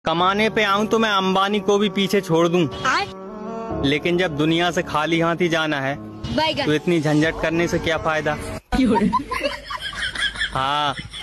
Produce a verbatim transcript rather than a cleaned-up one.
कमाने पे आऊं तो मैं अंबानी को भी पीछे छोड़ दूं, लेकिन जब दुनिया से खाली हाथ ही जाना है तो इतनी झंझट करने से क्या फायदा। हाँ।